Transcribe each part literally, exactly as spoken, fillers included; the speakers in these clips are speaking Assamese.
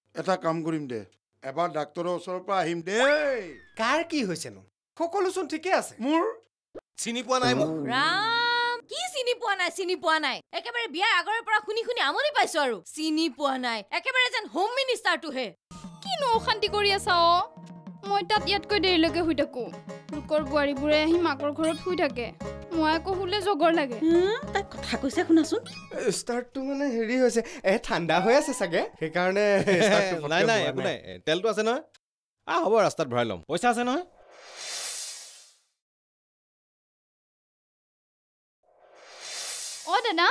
এটা কাম কৰিম দে এবাৰ ডাক্তৰৰ ওচৰৰ পৰা আহিম দেই কাৰ কি হৈছেনো সকলোচোন ঠিকে আছে মোৰ চিনি পোৱা নাই মোক ৰাম কি চিনি পোৱা নাই চিনি পোৱা নাই একেবাৰে বিয়াৰ আগৰে পৰা শুনি শুনি আমনি পাইছো আৰু চিনি পোৱা নাই একেবাৰে যেন হোম মিনিষ্টাৰটোহে কিনো অশান্তি কৰি আছা অ মই তাত ইয়াতকৈ দেৰিলৈকে শুই থাকো লোকৰ বোৱাৰীবোৰে আহি মাকৰ ঘৰত শুই থাকে মই আকৌ শুলে জগৰ লাগে তাই কথা কৈছে শুনাচোন ষ্টাৰ্টটো মানে হেৰি হৈছে এ ঠাণ্ডা হৈ আছে চাগে সেইকাৰণে নাই নাই একো নাই তেলটো আছে নহয় আ হ'ব ৰাস্তাত ভৰাই ল'ম পইচা আছে নহয় অ দাদা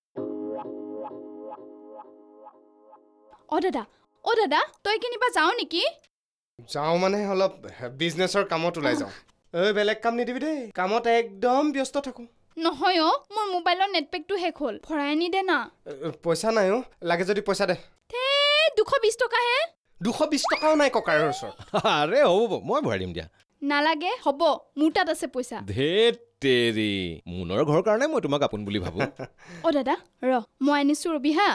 অ দাদা অ দাদা তই কিনিবা যাও নেকি যাওঁ মানে অলপ বিজনেছৰ কামত ওলাই যাওঁ ঐ বেলেগ কাম নিদিবি দেই কামত একদম ব্যস্ত থাকোঁ নহয় অ মোৰ মোবাইলৰ নেটপেকটো শেষ হ'ল ভৰাই আনি দে না পইচা নাই অ লাগে যদি পইচা দে তে দুশ বিশ টকাহে দুশ বিশ টকাও নাই ককাৰৰ ওচৰত আৰে হ'ব মই ভৰাই দিম দিয়া নালাগে হ'ব মোৰ তাত আছে পইচা ধেত তেৰি মুনৰ ঘৰৰ কাৰণে মই তোমাক আপোন বুলি ভাবো অ দাদা ৰ মই আনিছো ৰবি হা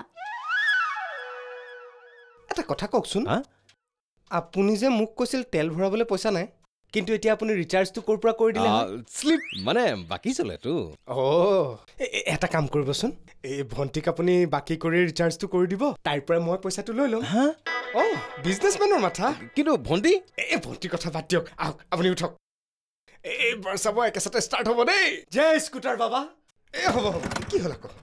এটা কথা কওকচোন আপুনি যে মোক কৈছিল তেল ভৰাবলৈ পইচা নাই কিন্তু এতিয়া আপুনি ৰিচাৰ্জটো ক'ৰ পৰা কৰি দিলে স্লিপ মানে বাকী চলেতো অ' এটা কাম কৰিবচোন এই ভণ্টিক আপুনি বাকী কৰি ৰিচাৰ্জটো কৰি দিব তাইৰ পৰা মই পইচাটো লৈ ল'ম হা অ' বিজনেছমেনৰ মাথা কিন্তু ভণ্টি এই ভণ্টিৰ কথা বাদ দিয়ক আহক আপুনি উঠক এইবাৰ চাব একেচাতে ষ্টাৰ্ট হ'ব দেই জয় স্কুটাৰ বাবা এই হ'ব হ'ব কি হ'ল আকৌ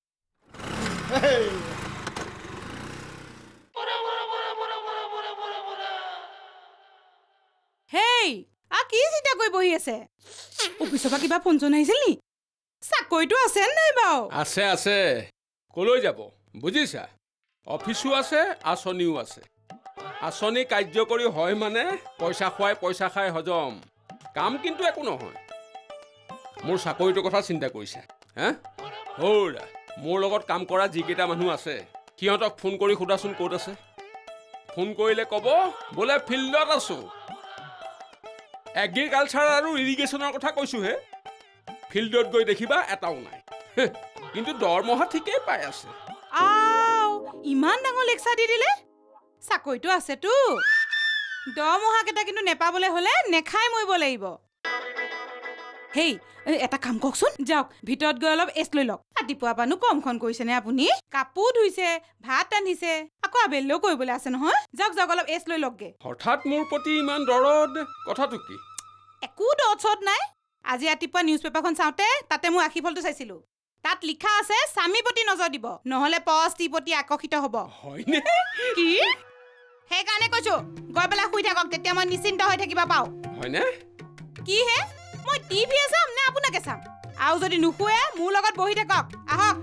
হেই আ কি চিন্তা কৰি বহি আছে অফিচৰ পৰা কিবা ফোন চোন আহিছিল নি চাকৰিটো আছে নাই বাৰু আছে আছে কলৈ যাব বুজিছা অফিসো আছে আঁচনিও আছে আঁচনি কাৰ্যকৰী হয় মানে পইচা খুৱাই পইচা খাই হজম কাম কিন্তু একো নহয় মোৰ চাকৰিটোৰ কথা চিন্তা কৰিছে হা হৌৰা মোৰ লগত কাম কৰা যিকেইটা মানুহ আছে সিহঁতক ফোন কৰি সোধাচোন ক'ত আছে ফোন কৰিলে ক'ব বোলে ফিল্ডত আছো এগ্ৰিকালচাৰ আৰু ইৰিগেশ্যনৰ কথা কৈছোহে ফিল্ডত গৈ দেখিবা এটাও নাই কিন্তু দৰমহা ঠিকেই পাই আছে আও ইমান ডাঙৰ লেকচাৰ দি দিলে চাকৰিটো আছেতো দৰমহা কেইটা কিন্তু নেপাবলৈ হ'লে নেখাই মৰিব লাগিব হেই এটা কাম কওকচোন যাওক ভিতৰত গৈ অলপ এষ্ট লৈ লওক ৰাতিপুৱা পানো কমখন কৰিছেনে আপুনি কাপোৰ ধুইছে ভাত ৰান্ধিছে আকৌ আবেলিও কৰিবলৈ আছে নহয় যাওক যাওক অলপ এষ্ট লৈ লওকগে হঠাৎ মোৰ প্ৰতি ইমান দৰদ কথাটো কি একো দৰদ চদ নাই আজি ৰাতিপুৱা নিউজ পেপাৰখন চাওঁতে তাতে মোৰ আশীফলটো চাইছিলো তাত লিখা আছে স্বামীৰ প্ৰতি নজৰ দিব নহ'লে পস্তিৰ প্ৰতি আকৰ্ষিত হ'ব হয়নে কি সেইকাৰণে কৈছো গৈ পেলাই শুই থাকক তেতিয়া মই নিশ্চিন্ত হৈ থাকিব পাওঁ হয়নে কি হে মই টিভি চাম নে আপোনাকে চাম আৰু যদি নুশুৱে মোৰ লগত বহি থাকক আহক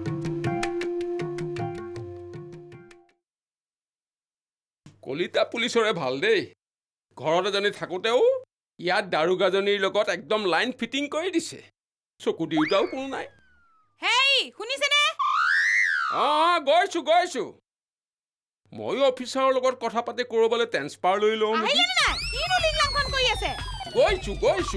কলিতা পুলিচৰে ভাল দেই ঘৰত এজনী থাকোঁতেও ইয়াত দাৰোগাজনীৰ লগত একদম লাইন ফিটিং কৰি দিছে চকু দিওঁতাও কোনো নাই হেই শুনিছেনে অঁ গৈছো গৈছো ময়ো অফিচাৰৰ লগত কথা পাতি কৰবালৈ ট্ৰেন্সফাৰ লৈ লওঁ আহিলে নাই কিনো লিংলাংখন কৰি আছে গৈছো গৈছো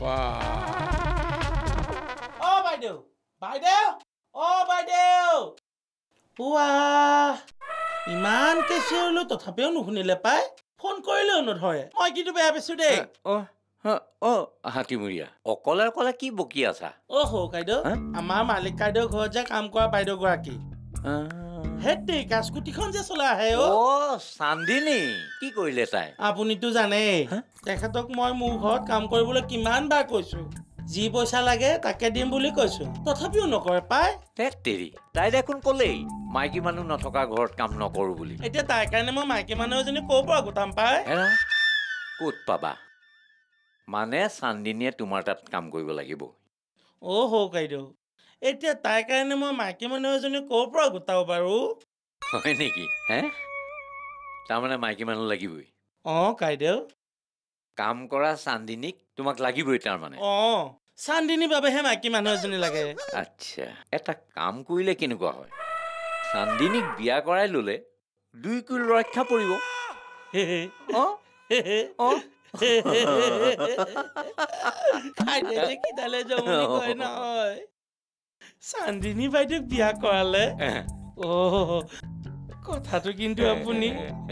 অ বাইদেউ বাইদেউ অ বাইদেউ পুৱা ইমান কেচিউলো তথাপিও নুশুনিলে পাই ফোন কৰিলেও নধৰে মই কিন্তু বেয়া পাইছো দেই অ অ হাতীমুৰীয়া অকলে অকলে কি বকি আছা অ হৌ কাইদেউ আমাৰ মালিক কাইদেউ ঘৰত যে কাম কৰা বাইদেউ গৰাকী হেতে কাস্কুটিখন যে চলাই আহে অ চান্দিনী কি কৰিলে তাই আপুনিতো জানেই তেখেতক মই মোৰ ঘৰত কাম কৰিবলৈ কিমান বাৰ কৈছো যি পইচা লাগে তাকে দিম বুলি কৈছো তথাপিও নকৰে পাই তেৰি তাই দেখোন ক'লেই মাইকী মানুহ নথকা ঘৰত কাম নকৰো বুলি এতিয়া তাইৰ কাৰণে মই মাইকী মানুহ এজনী ক'ৰ পৰা গোটাম পাই ক'ত পাবা মানে চান্দিনীয়ে তোমাৰ তাত কাম কৰিব লাগিব অ হৌ কাইদেউ এতিয়া তাইৰ কাৰণে মই মাইকী মানুহ এজনী ক'ৰ পৰা গোটাব পাৰো হয় নেকি হে তাৰমানে মাইকী মানুহ লাগিবই অ কাইদেউ কাম কৰা চান্দিনীক তোমাক লাগিবই তাৰমানে অ চান্দিনীৰ বাবেহে মাইকী মানুহ এজনী লাগে আচ্ছা এটা কাম কৰিলে কেনেকুৱা হয় চান্দিনীক বিয়া কৰাই ললে দুই কুল ৰক্ষা পৰিব অ অ চান্দিনী বাইদেউক বিয়া কৰালে অ কথাটো কিন্তু আপুনি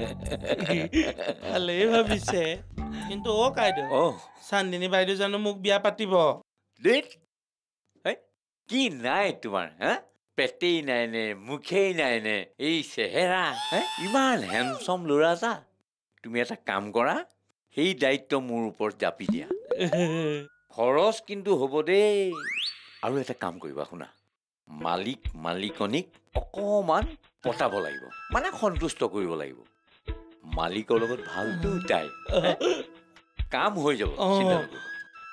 ভালেই ভাবিছে কিন্তু অ কাইদেউ অ' চান্দিনী বাইদেউ জানো মোক বিয়া পাতিব দেখ কি নাই তোমাৰ হা পেটেই নাই নে মুখেই নাই নে এই চেহেৰা ইমান হেণ্ডচম ল'ৰা এটা তুমি এটা কাম কৰা সেই দায়িত্ব মোৰ ওপৰত জাপি দিয়া খৰচ কিন্তু হ'ব দেই আৰু এটা কাম কৰিবা শুনা মালিক মালিকনীক অকণমান পতাব লাগিব মানে সন্তুষ্ট কৰিব লাগিব মালিকৰ লগত ভালটো তাই কাম হৈ যাব চিন্তা নকৰিবা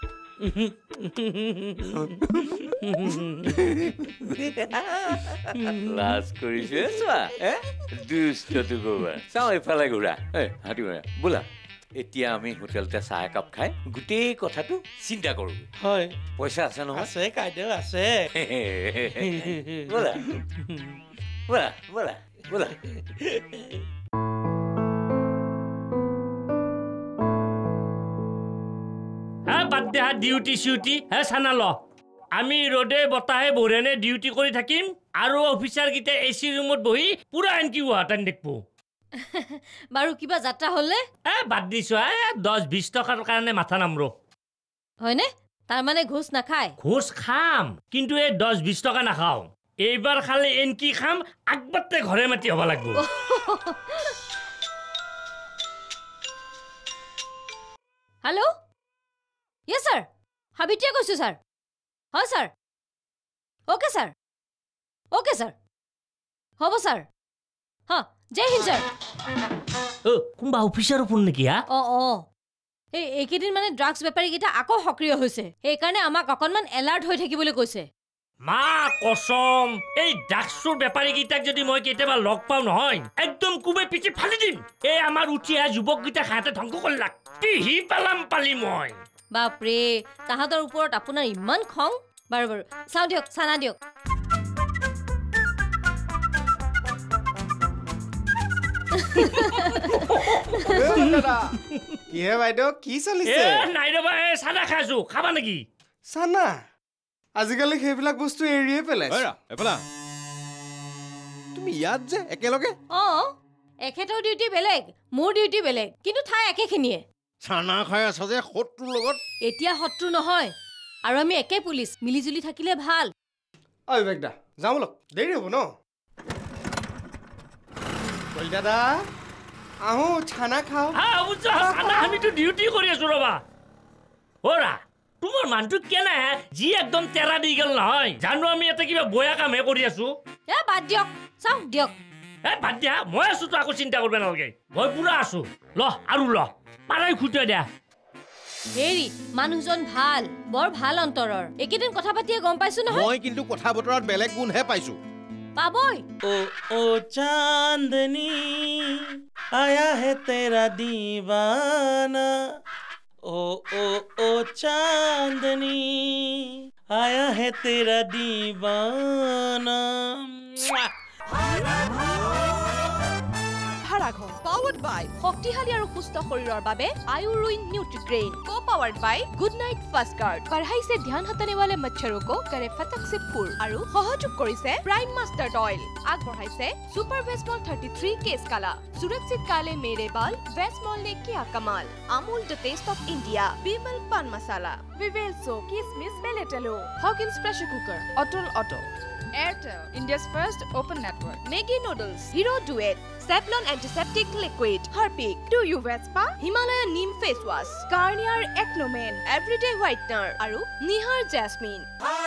লাজ কৰিছে চোৱা দুষ্টটো কৰবা চাওঁ এইফালে ঘূৰা হাতী ঘূৰা বোলা এতিয়া আমি হোটেলতে চাহ একাপ খাই গোটেই কথাটো চিন্তা কৰোঁ হয় পইচা আছে নহয় আছে কাইদেউ আছে বোলা বোলা বোলা বোলা বাদ দে ডিউটি চিউটি হে চানা ল আমি ৰ'দে বতাহে বৰেনে ডিউটি কৰি থাকিম আৰু অফিচাৰকেইটা এ চি ৰুমত বহি পুৰা এনকি হোৱাটান দেখবো বাৰু কিবা যাত্ৰা হ'লে এ বাদ দিছো দহ বিশ টকাৰ কাৰণে মাথা নামৰো হয়নে তাৰমানে ঘোষ নাখায় ঘোষ খাম কিন্তু এই দহ বিশ টকা নাখাওঁ এইবাৰ খালে এনকি খাম আগবাৰতে ঘৰে মাতি হ'ব লাগিব হেল্ল' ইয়েছ ছাৰ হাবিটিয়া কৈছোঁ ছাৰ হয় sir okay sir okay sir হ'ব ছাৰ হা জয় হিন্দ ছাৰ অ' কোনোবা অফিচাৰৰ ফোন নেকি হা অঁ অঁ এই এইকেইদিন মানে ড্ৰাগছ বেপাৰীকেইটা আকৌ সক্ৰিয় হৈছে সেইকাৰণে আমাক অকণমান এলাৰ্ট হৈ থাকিবলৈ কৈছে মা কসম এই ড্ৰাগছৰ বেপাৰীকেইটাক যদি মই কেতিয়াবা লগ পাওঁ নহয় একদম কোবে পিঠি ফালি দিম এই আমাৰ উঠি অহা যুৱককেইটাক হাতে ধ্বংস কৰিলাক পিহি পালাম পালি মই বাপৰে তাহাঁতৰ ওপৰত আপোনাৰ ইমান খং বাৰু বাৰু চাওঁ দিয়ক চানা দিয়ক কিহে বাইদেউ কি চলিছে নাই ৰবা এই চানা খাইছো খাবা নেকি চানা আজিকালি সেইবিলাক বস্তু এৰিয়ে পেলাইছে তুমি ইয়াত যে একেলগে অঁ এখেতৰ ডিউটি বেলেগ মোৰ ডিউটি বেলেগ কিন্তু ঠাই একেখিনিয়ে চানা খাই আছ যে শত্ৰুৰ লগত এতিয়া শত্ৰু নহয় আৰু আমি একে পুলিচ মিলিজুলি থাকিলে ভাল ঐ বেগদা যাওঁ বলক দেৰি হ'ব ন কলি দাদা আহো চানা খাওঁ আমিতো ডিউটি কৰি আছো ৰবা অৰা তোমাৰ মানুহটো কেনে যি একদম তেৰা দি গেল নহয় জানো আমি এটা কিবা বয়া কামহে কৰি আছো এ বাদ দিয়ক চাওক দিয়ক এ বাদ দিয়া মই আছো তো আকৌ চিন্তা কৰিব নালাগে মই পুৰা আছো ল আৰু ল পাৰাই খুটাই দিয়া হেৰি মানুহজন ভাল বৰ ভাল অন্তৰৰ এইকেইদিন কথা পাতিয়ে গম পাইছো নহয় মই কিন্তু কথা বতৰাত বেলেগ গুণহে পাইছো পাবই ओ ओ चांदनी आया है तेरा दीवाना ओ ओ ओ चांदनी आया है तेरा दीवाना ভাড়াঘৰ পাৱাৰ্ড বাই শক্তিশালী আৰু সুস্থ শৰীৰৰ বাবে আয়ুৰুইন Nutrigrain co powered by Good Night fast guard বঢ়াইছে ধ্যান হটানে वाले मच्छरों को करे फटक से फूल আৰু সহযোগ কৰিছে প্ৰাইম মাষ্টাৰ্ড অইল আগবঢ়াইছে সুপাৰ ভেষ্টমল thirty-three কেছ কালা सुरक्षित काले मेरे बाल वेस्टमॉल ने किया कमाल Amul the taste of India Vimal pan masala Vivel soap किसमिस बेलेटेलो Hawkins pressure cooker Atal auto Airtel, India's first open network. Maggi noodles, Hero Duet, Savlon antiseptic liquid, Harpic, Do You Vespa, Himalaya Neem face wash, Garnier Acno Man, Everyday Whitener, aru Nihar Jasmine.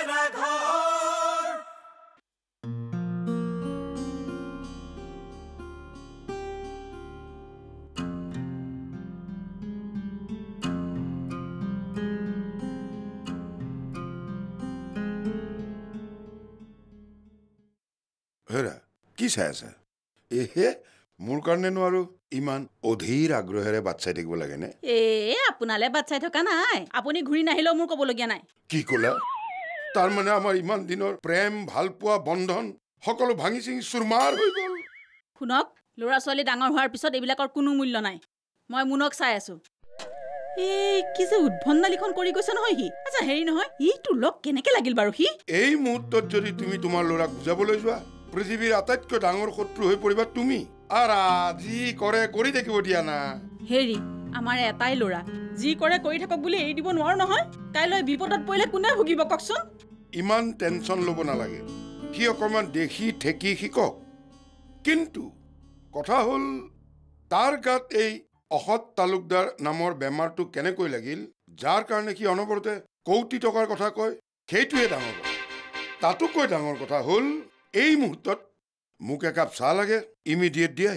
হেৰা কি চাই আছে এহে মোৰ কাৰণে নোৱাৰো ইমান অধীৰ আগ্ৰহেৰে বাট চাই থাকিব লাগে নে এ আপোনালে বাট চাই থকা নাই আপুনি ঘূৰি নাহিলেও মোৰ ক'বলগীয়া নাই কি ক'লা তাৰ মানে আমাৰ ইমান দিনৰ প্ৰেম ভালপোৱা বন্ধন সকলো ভাঙি চিঙি চুৰমাৰ হৈ গ'ল শুনক ল'ৰা ছোৱালী ডাঙৰ হোৱাৰ পিছত এইবিলাকৰ কোনো মূল্য নাই মই মুনক চাই আছো এই কি যে উদ্ভণ্ডালিখন কৰি গৈছে নহয় সি আচ্ছা হেৰি নহয় ইটো লগ কেনেকে লাগিল বাৰু সি এই মুহূৰ্তত যদি তুমি তোমাৰ ল'ৰাক বুজাবলৈ যোৱা পৃথিৱীৰ আটাইতকৈ ডাঙৰ শত্ৰু হৈ পৰিবা তুমি আৰু যি কৰে কৰি দেখিব দিয়া না হেৰি আমাৰ এটাই ল'ৰা যি কৰে কৰি থাকক বুলি এৰি দিব নোৱাৰো নহয় কাইলৈ বিপদত পৰিলে কোনে ভুগিব কওকচোন ইমান টেনচন ল'ব নালাগে সি অকণমান দেখি ঠেকি শিকক কিন্তু কথা হ'ল তাৰ গাত এই অসৎ তালুকদাৰ নামৰ বেমাৰটো কেনেকৈ লাগিল যাৰ কাৰণে সি অনবৰতে কৌটি টকাৰ কথা কয় সেইটোৱে ডাঙৰ কথা তাতোকৈ ডাঙৰ কথা হ'ল এই মুহূৰ্তত মোক একাপ চাহ লাগে ইমিডিয়েট দিয়াই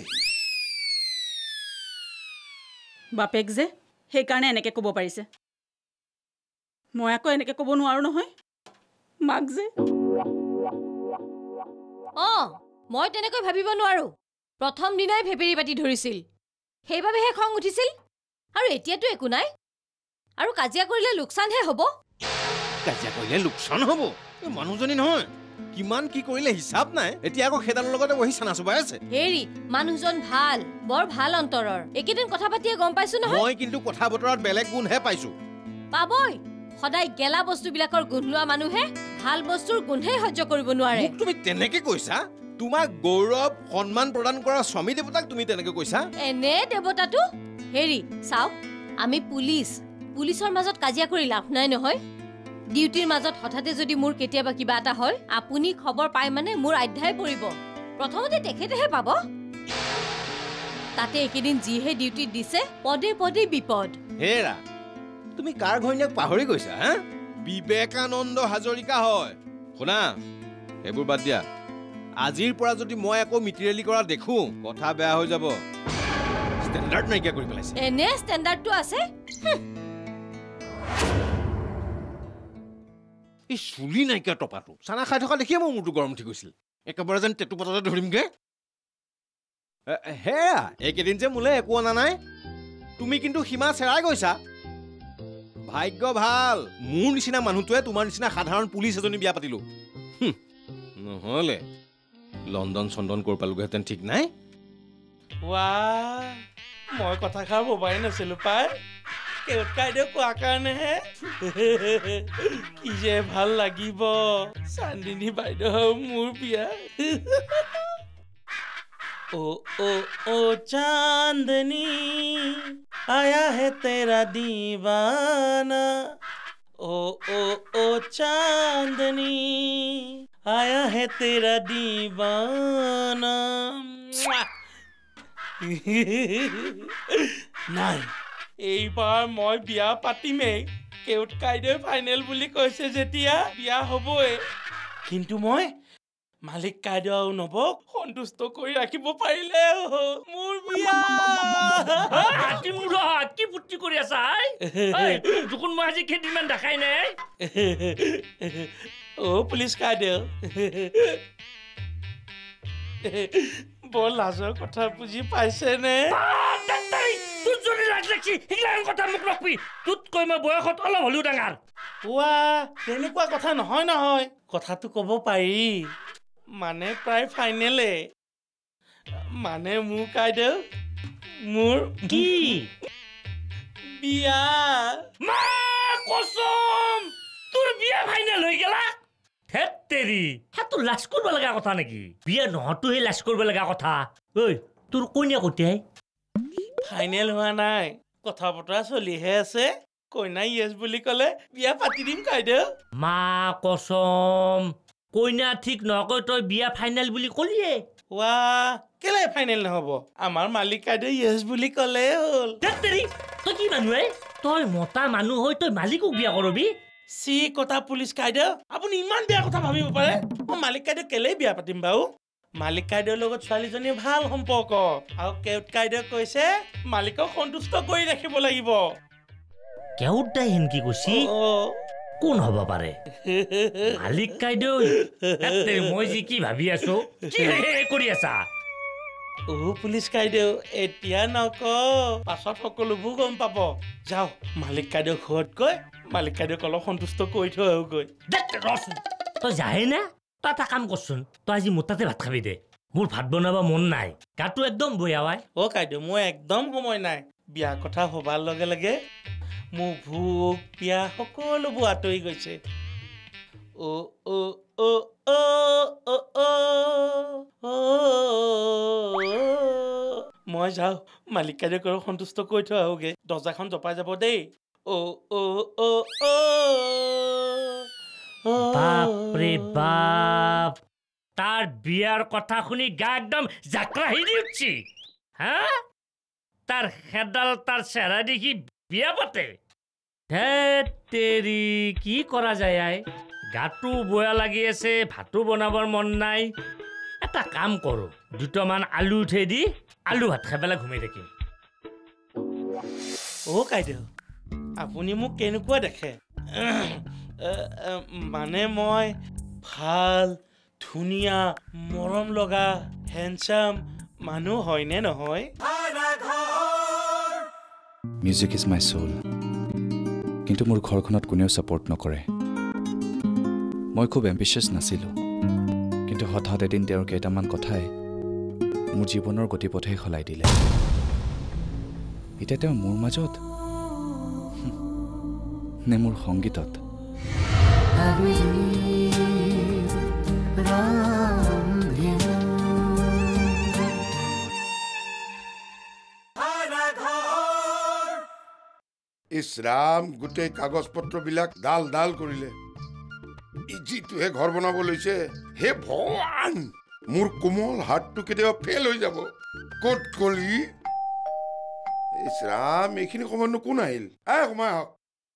বাপেক যে সেইকাৰণে এনেকে ক'ব পাৰিছে মই আকৌ এনেকে ক'ব নোৱাৰো নহয় মাক যে অঁ মই তেনেকৈ ভাবিব নোৱাৰো প্ৰথম দিনাই ভেপেৰি পাতি ধৰিছিল সেইবাবেহে খং উঠিছিল আৰু এতিয়াতো একো নাই আৰু কাজিয়া কৰিলে লোকচানহে হ'ব কাজিয়া কৰিলে লোকচান হ'ব এই মানুহজনী নহয় কিমান কি কৰিলে হিচাপ নাই এতিয়া আকৌ খেদালৰ লগতে বহি চানা চুবাই আছে হেৰি মানুহজন ভাল বৰ ভাল অন্তৰৰ একেদিন কথা পাতিয়ে গম পাইছো নহয় মই কিন্তু কথা বতৰাত বেলেগ গুণহে পাইছো পাবই সদায় গেলা বস্তুবিলাকৰ গোন্ধ লোৱা মানুহে ভাল বস্তুৰ গোন্ধেই সহ্য কৰিব নোৱাৰে তুমি তেনেকে কৈছা তোমাক গৌৰৱ সন্মান প্ৰদান কৰা স্বামী দেৱতাক তুমি তেনেকে কৈছা এনে দেৱতাটো হেৰি চাওক আমি পুলিচ পুলিচৰ মাজত কাজিয়া কৰি লাভ নাই নহয় ডিউটিৰ মাজত হঠাতে যদি মোৰ কেতিয়াবা কিবা এটা হয় আপুনি খবৰ পাই মানে মোৰ আধ্যায় পৰিব প্ৰথমতে তেখেতেহে পাব তাতে একেদিন যিহে ডিউটি দিছে পদে পদে বিপদ হেৰা তুমি কাৰ ঘৈণীয়েক পাহৰি গৈছা হা বিবেকানন্দ হাজৰিকা হয় শুনা এইবোৰ বাদ দিয়া আজিৰ পৰা যদি মই আকৌ মিটিৰেলি কৰা দেখো কথা বেয়া হৈ যাব ষ্টেণ্ডাৰ্ড নাইকিয়া কৰি পেলাইছে এনে ষ্টেণ্ডাৰ্ডটো আছে এই চুলি নাইকিয়া টপাটো চানা খাই থকা দেখিয়ে মোৰ মূৰটো গৰম উঠি গৈছিল একেবাৰে যেন টেটু পাততে ধৰিমগে হেৰা এইকেইদিন যে মোলে একো অনা নাই তুমি কিন্তু সীমা চেৰাই গৈছা ভাগ্য ভাল মোৰ নিচিনা মানুহটোৱে তোমাৰ নিচিনা সাধাৰণ পুলিচ এজনী বিয়া পাতিলো নহ'লে লণ্ডন চন্দন কৰ পালোগেহেঁতেন ঠিক নাই মই কথাষাৰ ভবাই নাছিলো পাই কেউট কাইদেউ কোৱা কাৰণেহে কি যে ভাল লাগিব চান্দিনী বাইদেউ মোৰ বিয়া ओ ओ ओ चांदनी आया है तेरा दीवाना ओ ओ ओ चांदनी आया है तेरा दीवाना নাই এইবাৰ মই বিয়া পাতিমেই কেউট কাইদেউ ফাইনেল বুলি কৈছে যেতিয়া বিয়া হ'বই কিন্তু মই মালিক কাইদেউ আৰু নবক সন্তুষ্ট কৰি ৰাখিব পাৰিলে মোৰ বিয়া কি ফুৰ্তি কৰি আছা যখন মই আজি কেইদিনমান দেখাই নাই অ পুলিচ কাইদেউ বৰ লাজৰ কথা বুজি পাইছেনে তোৰ যদি লাজ লাগছি সেইগিলাখন কথা মোক নকবি তোতকৈ মই বয়সত অলপ হ'লেও ডাঙৰ ৱা তেনেকুৱা কথা নহয় নহয় কথাটো ক'ব পাৰি মানে প্ৰায় ফাইনেলে মানে মোৰ কাইদেউ মোৰ কি বিয়া মা কসম তোৰ বিয়া ফাইনেল হৈ গেলা হেত তেৰি হাতু লাজ কৰিব লগা কথা নেকি বিয়া নহতো হে লাজ কৰিব লগা কথা ঐ তোৰ কইনা কতিয়াই ফাইনেল হোৱা নাই কথা বতৰা চলিহে আছে কইনা ইয়েছ বুলি ক'লে বিয়া পাতি দিম কাইদেউ মা কসম কইনা ঠিক নকৈ তই বিয়া ফাইনেল বুলি কলিয়ে ৱা কেলে ফাইনেল নহব আমাৰ মালিক কাইদেউ ইয়েছ বুলি ক'লে হ'ল তেৰি তই কি মানুহে তই মতা মানুহ হৈ তই মালিকক বিয়া কৰবি চি কথা পুলিচ কাইদেউ আপুনি ইমান বেয়া কথা ভাবিব পাৰে মই মালিক কাইদেউ কেলে বিয়া পাতিম বাৰু মালিক কাইদেউৰ লগত ছোৱালীজনীৰ ভাল সম্পৰ্ক আৰু কেউট কাইদেউ কৈছে মালিকক সন্তুষ্ট কৰি ৰাখিব লাগিব কেউট দাই হেনকি কৈছি কোন হ'ব পাৰে মালিক কাইদেউ মই যি কি ভাবি আছো কি কৰি আছা অ পুলিচ কাইদেউ এতিয়া নক পাছত সকলোবোৰ গম পাব যাও মালিক কাইদেউ ঘৰত গৈ মালিক কাইদেউক অলপ সন্তুষ্ট কৰি থৈ আহোগৈ তই যাহে না তই এটা কাম কৰচোন তই আজি মোৰ তাতে ভাত খাবি দে মোৰ ভাত বনাব মন নাই গাটো একদম বয়াৱাই অ কাইদেউ মই একদম সময় নাই বিয়াৰ কথা ভবাৰ লগে লগে মোৰ ভোক পিয়া সকলোবোৰ আঁতৰি গৈছে ও ও ও ও ও ও মই যাওঁ মালিক কাৰ্যকৰক সন্তুষ্ট কৰি থৈ আহোগে দৰ্জাখন জপাই যাব দেই ও ও ও ও বাপৰে বাপ তাৰ বিয়াৰ কথা শুনি গা একদম জাকৰা হিৰি উঠছি হা তাৰ খেদাল তাৰ চেহেৰা দেখি বিয়া পাতে ধেত তেৰি কি কৰা যায় আই গাটো বয়া লাগি আছে ভাতো বনাবৰ মন নাই এটা কাম কৰোঁ দুটামান আলু উঠাই দি আলু ভাত খাই পেলাই ঘুমাই থাকিম অ' কাইদেউ আপুনি মোক কেনেকুৱা দেখে মানে মই ভাল ধুনীয়া মৰম লগা হেণ্ডচাম মানুহ হয়নে নহয় মিউজিক ইজ মাই সোল কিন্তু মোৰ ঘৰখনত কোনেও ছাপোৰ্ট নকৰে মই খুব এম্বিচিয়াছ নাছিলোঁ কিন্তু হঠাৎ এদিন তেওঁৰ কেইটামান কথাই মোৰ জীৱনৰ গতিপথেই সলাই দিলে এতিয়া তেওঁ মোৰ মাজত নে মোৰ সংগীতত ইছ ৰাম গোটেই কাগজ পত্ৰবিলাক ডাল ডাল কৰিলে যিটোহে ঘৰ বনাব লৈছে হে ভগৱান মোৰ কোমল হাতটো কেতিয়াবা ফেল হৈ যাব ক'ত গলি ইছ ৰাম এইখিনি সময়তনো কোন আহিল আহ সোমাই আহক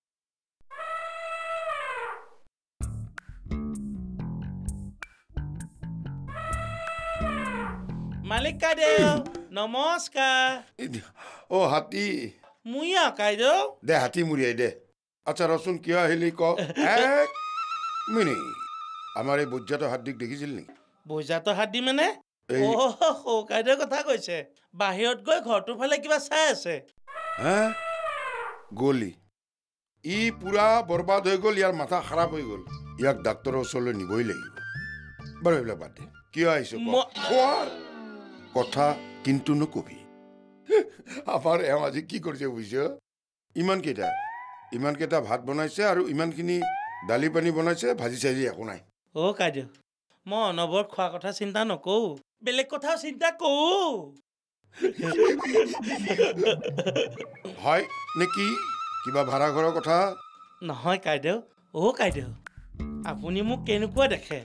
মালিক কাইদেউ নমস্কাৰ অ' হাতী মুঞা কাইদেউ দে হাতী মুৰিয়াই দে আচ্ছা ৰচোন কিয় আহিলি ক এক মিনিট আমাৰ এই বজ্জাত হাতীক দেখিছিল নেকি বজ্জাত হাতী মানে অ' কাইদেউ কথা কৈছে বাহিৰত গৈ ঘৰটোৰ ফালে কিবা চাই আছে হা গলি ই পুৰা বৰবাদ হৈ গ'ল ইয়াৰ মাথা খাৰাপ হৈ গ'ল ইয়াক ডাক্তৰৰ ওচৰলৈ নিবই লাগিব বাৰু এইবিলাক বাদ দে কিয় আহিছ খোৱাৰ কথা কিন্তু নকবি আমাৰ এওঁ আজি কি কৰিছে বুজিছ ইমান কেইটা ইমান কেইটা ভাত বনাইছে আৰু ইমানখিনি দালি পানী বনাইছে ভাজি চাজি একো নাই অ' কাইদেউ মই অনবৰ খোৱা কথা চিন্তা নকৰো বেলেগ কথা চিন্তা কৰো হয় নেকি কিবা ভাড়া ঘৰৰ কথা নহয় কাইদেউ অ' কাইদেউ আপুনি মোক কেনেকুৱা দেখে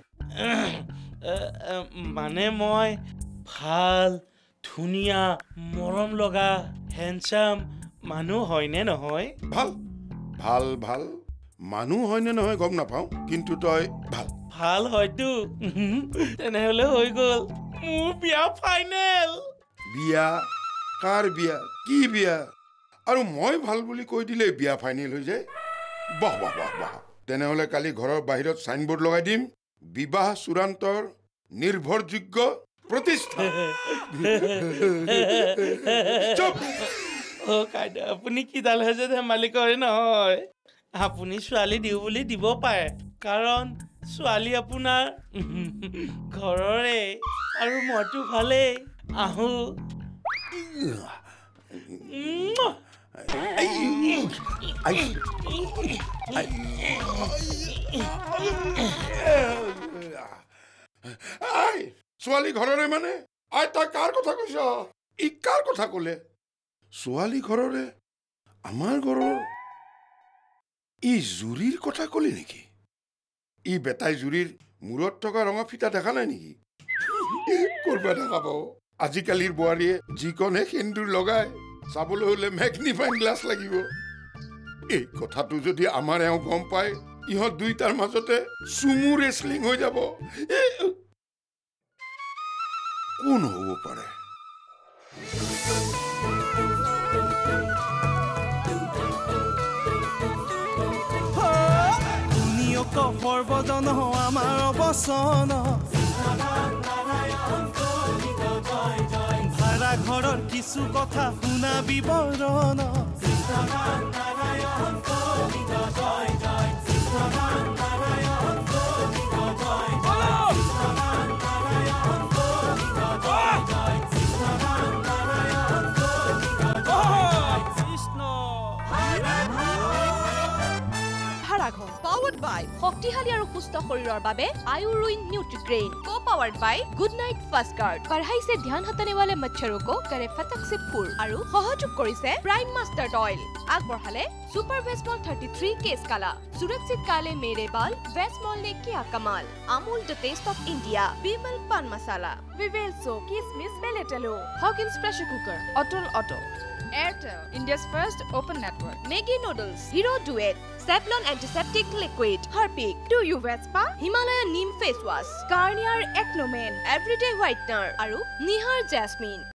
মানে মই ভাল ধুনীয়া মৰম লগা হেণ্ডচাম মানুহ হয়নে নহয় ভাল ভাল ভাল মানুহ হয়নে নহয় গম নাপাওঁ কিন্তু তই ভাল ভাল হয়তো তেনেহ'লে হৈ গ'ল মোৰ বিয়া ফাইনেল বিয়া কাৰ বিয়া কি বিয়া আৰু মই ভাল বুলি কৈ দিলে বিয়া ফাইনেল হৈ যায় বাহ বাহ বাহ বাহ তেনেহ'লে কালি ঘৰৰ বাহিৰত চাইনবোৰ্ড লগাই দিম বিবাহ চূড়ান্তৰ নিৰ্ভৰযোগ্য প্ৰতিষ্ঠা অ' কাইদেউ আপুনি কিডাল হৈছে ধেমালি কৰে নহয় আপুনি ছোৱালী দিওঁ বুলি দিব পাৰে কাৰণ ছোৱালী আপোনাৰ ঘৰৰে আৰু মইতো ভালেই আহো ছোৱালী ঘৰৰে মানে আই তই কাৰ কথা কৈছ ই কাৰ কথা ক'লে ছোৱালী ঘৰৰে আমাৰ ঘৰৰ ই জুৰিৰ কথা ক'লে নেকি ই বেটাই জুৰিৰ মূৰত থকা ৰঙা ফিটা দেখা নাই নেকি কৰবা দেখা পাব আজিকালিৰ বোৱাৰীয়ে যিকণহে সেন্দুৰ লগাই চাবলৈ হ'লে মেগনিফাইং গ্লাছ লাগিব এই কথাটো যদি আমাৰ এওঁ গম পায় ইহঁত দুইটাৰ মাজতে চুমু ৰেচলিং হৈ যাব কোন হ'ব পাৰে সৰ্বজন আমাৰ অৱচন ভাড়া ঘৰৰ কিছু কথা শুনা বিৱৰণ ভাড়াঘৰ পাৱাৰ্ড বাই শক্তিশালী আৰু সুস্থ শৰীৰৰ বাবে আয়ুৰুইন Nutrigrain co powered by Good Night fast guard বঢ়াইছে ধ্যান হটানে वाले मच्छरों को करे फटक से फूल আৰু সহযোগ কৰিছে প্ৰাইম মাষ্টাৰ্ড অইল আগবঢ়ালে सुपर वेस्मॉल तैंतीस केस काला सुरक्षित काले मेरे बाल वेस्मॉल ने किया कमाल Amul the taste of India Bimal pan masala Vivel soap किसमिस बेलेटेलो Hawkins pressure cooker Atal auto Airtel India's first open network Maggi noodles Hero Duet Savlon antiseptic liquid Harpic do you Vespa Himalayan neem face wash Garnier एक्नो मेन एवरीडे व्हाइटनर আৰু निहार जैस्मिन